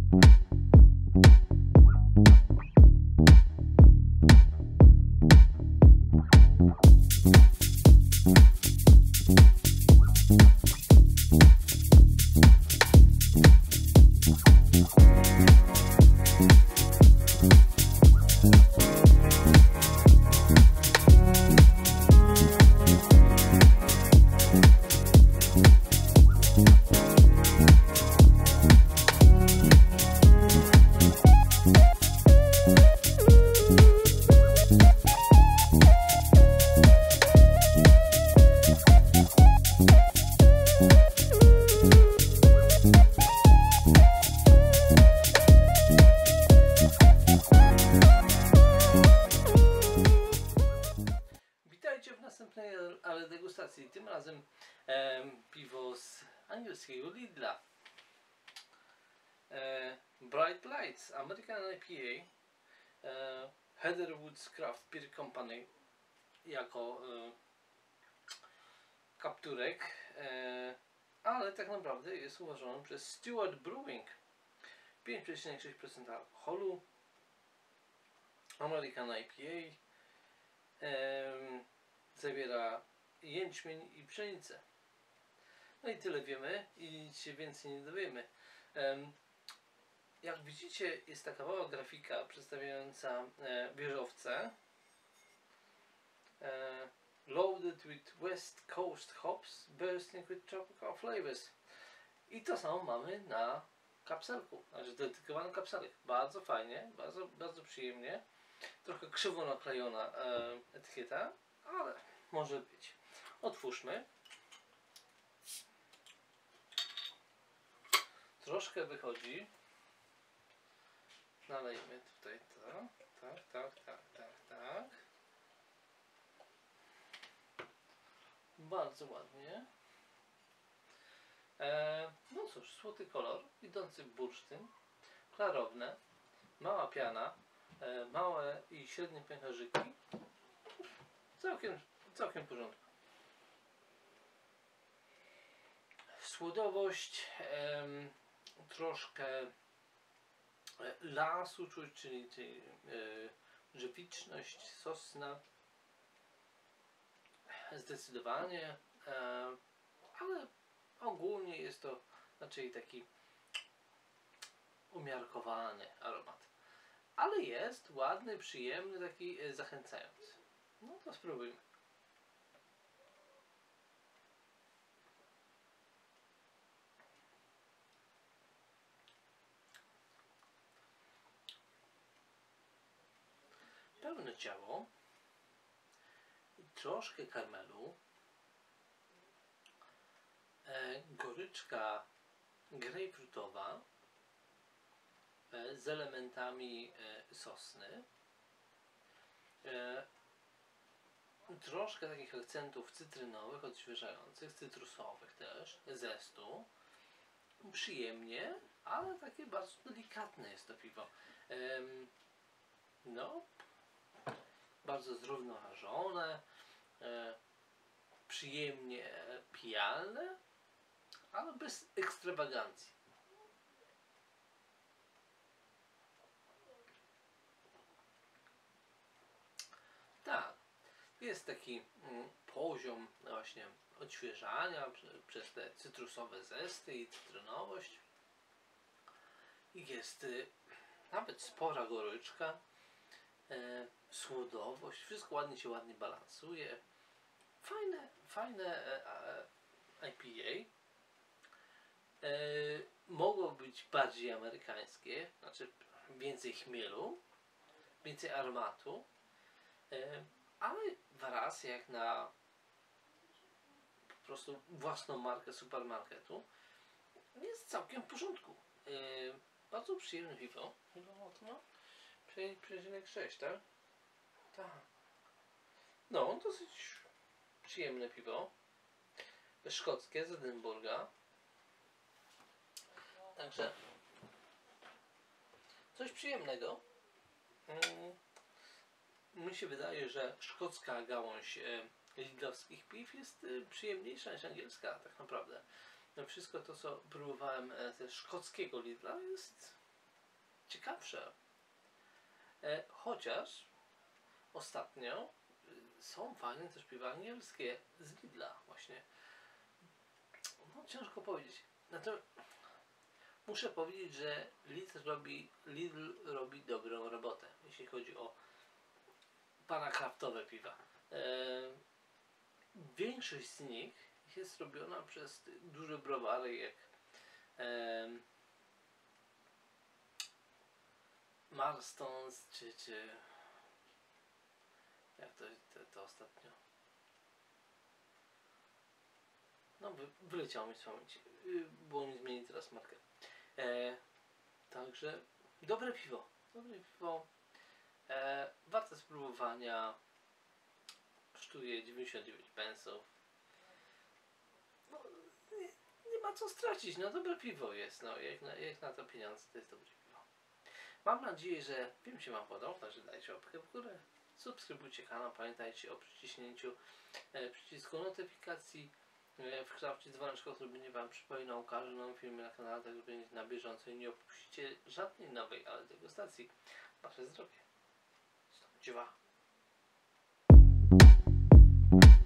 Ale degustacji. Tym razem piwo z angielskiego Lidla. Bright Lights American IPA Heather Woods Craft Beer Company jako kapturek, ale tak naprawdę jest uważany przez Stewart Brewing. 5,6% alkoholu, American IPA, zawiera jęczmień i pszenicę. No i tyle wiemy i nic się więcej nie dowiemy. Jak widzicie, jest taka mała grafika przedstawiająca wieżowce loaded with West Coast hops bursting with tropical flavors. I to samo mamy na kapselku, znaczy dedykowany kapselek. Bardzo fajnie, bardzo przyjemnie. Trochę krzywo naklejona etykieta, ale może być. Otwórzmy. Troszkę wychodzi. Nalejmy tutaj to. Tak. Bardzo ładnie. No cóż, złoty kolor, idący w bursztyn, klarowne, mała piana, małe i średnie pęcherzyki. Całkiem w porządku. Słodowość, troszkę lasu czuć, czyli żywiczność, sosna. Zdecydowanie, ale ogólnie jest to raczej taki umiarkowany aromat. Ale jest ładny, przyjemny, taki zachęcający. No to spróbujmy. Pełne ciało, troszkę karmelu, goryczka grejpfrutowa z elementami sosny, troszkę takich akcentów cytrynowych, odświeżających, cytrusowych też, zestu. Przyjemnie, ale takie bardzo delikatne jest to piwo. No, bardzo zrównoważone, przyjemnie pijalne, ale bez ekstrawagancji. Tak, jest taki poziom właśnie odświeżania przez te cytrusowe zesty i cytrynowość. Jest nawet spora goryczka, słodowość, wszystko ładnie balansuje. Fajne IPA. Mogło być bardziej amerykańskie, znaczy więcej chmielu, więcej aromatu, ale wraz jak na po prostu własną markę supermarketu jest całkiem w porządku. Bardzo przyjemne piwo. Chyba mocno 5,6, tak? Tak. No, dosyć przyjemne piwo. Szkockie z Edynburga. Także coś przyjemnego. Mi się wydaje, że szkocka gałąź lidlowskich piw jest przyjemniejsza niż angielska tak naprawdę. Wszystko to, co próbowałem ze szkockiego Lidla, jest ciekawsze. Chociaż ostatnio są fajne też piwa angielskie z Lidla właśnie. No ciężko powiedzieć. Natomiast muszę powiedzieć, że Lidl robi dobrą robotę, jeśli chodzi o parakraftowe piwa. Większość z nich jest robiona przez duże browary jak Marston's czy jak to ostatnio. No wyleciało mi z pamięci, bo oni zmienili teraz markę. Także dobre piwo. Warte spróbowania. Kosztuje 99 pensów. No, nie ma co stracić, no dobre piwo jest, no jak na to pieniądze to jest dobre piwo. Mam nadzieję, że film się Wam podobał, także dajcie łapkę w górę, subskrybujcie kanał, pamiętajcie o przyciśnięciu przycisku notyfikacji w kształcie dzwoneczka, który będzie Wam przypominał o każdym nowym filmie na kanale, tak żeby być na bieżąco i nie opuścicie żadnej nowej, ale degustacji. Wasze zdrowie. Stop, dzieła.